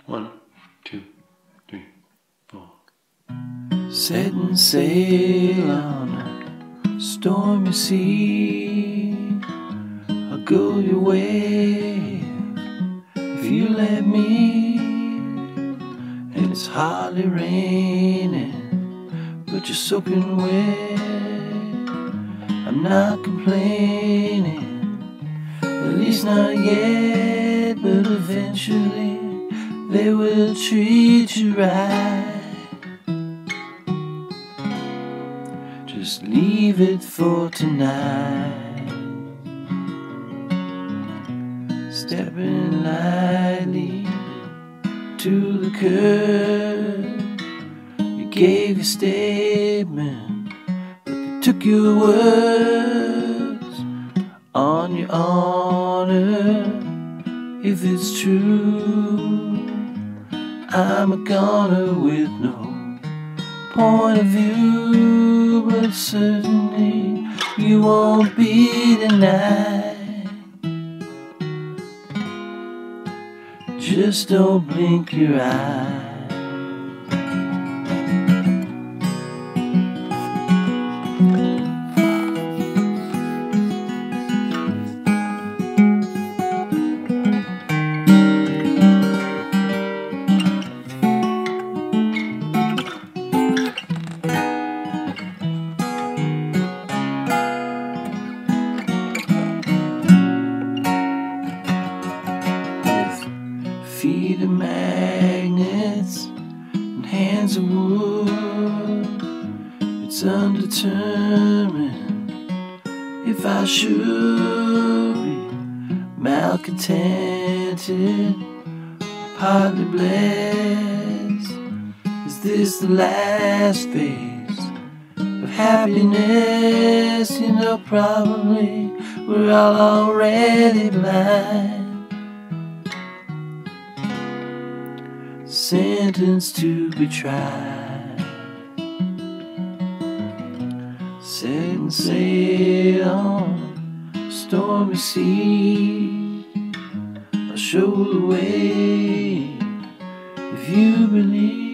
1, 2, 3, 4. Setting sail on a stormy sea, I'll go your way if you let me. And it's hardly raining, but you're soaking wet. I'm not complaining, at least not yet, but eventually they will treat you right. Just leave it for tonight. Stepping lightly to the curb, you gave your statement, but they took your words on your honor. If it's true, I'm a goner with no point of view, but certainly you won't be denied. Just don't blink your eye. Feet of magnets and hands of wood, it's undetermined if I should be malcontented, partly blessed. Is this the last phase of happiness? You know, probably we're all already blind. Sentenced to be tried. Setting sail on a stormy sea, I'll show the way if you believe.